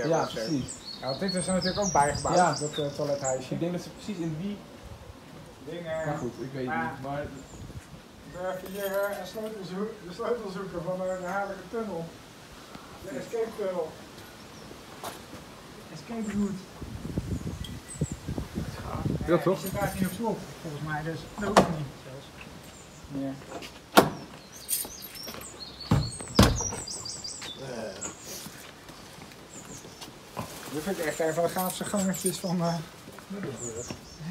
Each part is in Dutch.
hebben. Ja, precies. Ja, want dit is er natuurlijk ook bijgebouwd, Ja. dat toilethuisje. Ik denk dat ze precies in die... Dingen. Maar goed, ik weet het niet. Maar... Even hier de sleutel zoeken van de herhaaldelijke tunnel. De escape tunnel. Escape route. Ja, toch? Die zit daar niet op slot, volgens mij, dus dat hoeft niet zelfs. Ja. Dit vind ik echt een van de gaafste gangetjes van Middelburg.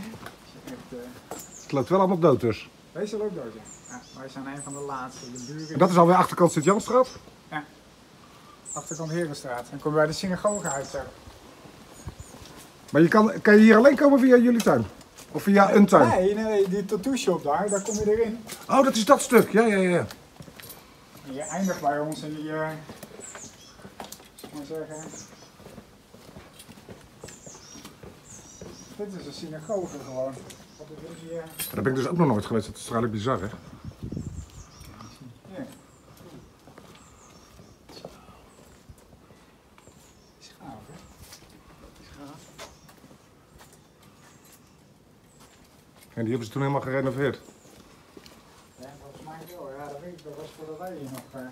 Het loopt wel allemaal dood dus. Deze loopt dood, ja. Ja, wij zijn een van de laatste. De buren. Dat is alweer achterkant Sint-Janstraat? Achterkant Herenstraat. Dan kom je bij de synagoge uit zo. Maar kan je hier alleen komen via jullie tuin? Of via een tuin? Nee, die tattoo shop daar kom je erin. Oh, dat is dat stuk. Ja. En je eindigt bij ons in die, zal ik maar zeggen. Dit is een synagoge gewoon. Wat is hier? Daar ben ik dus ook nog nooit geweest. Dat is eigenlijk bizar, hè? Ja. Is gaaf, hè? Is gaaf. En die hebben ze toen helemaal gerenoveerd. Ja, volgens mij wel. Ja, dat weet ik. Dat was voordat wij hier nog...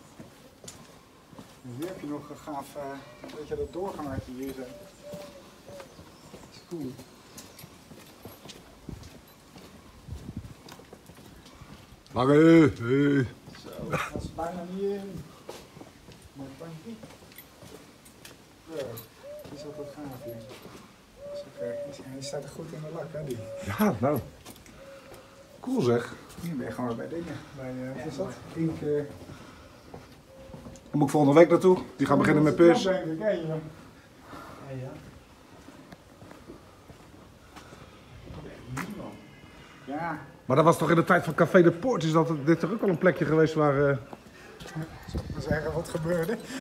Hier heb je nog een gaaf... weet je, dat doorgangertje hier zo. Dat is cool. Lange. Zo, dat is bijna niet in. Maar bankie. Zo, die is altijd gaaf hier. Zo, hij staat er goed in de lak, hè, die. Ja, nou. Cool zeg. Hier ben je gewoon bij dingen. Bij, wat is dat? Ink... Dan moet ik volgende week naartoe. Die gaan beginnen met pers. Denk ik, hè, hier. Ja. Ja, Maar dat was toch in de tijd van Café de Poort. Is dit toch ook wel een plekje geweest waar... zal ik maar zeggen wat gebeurde.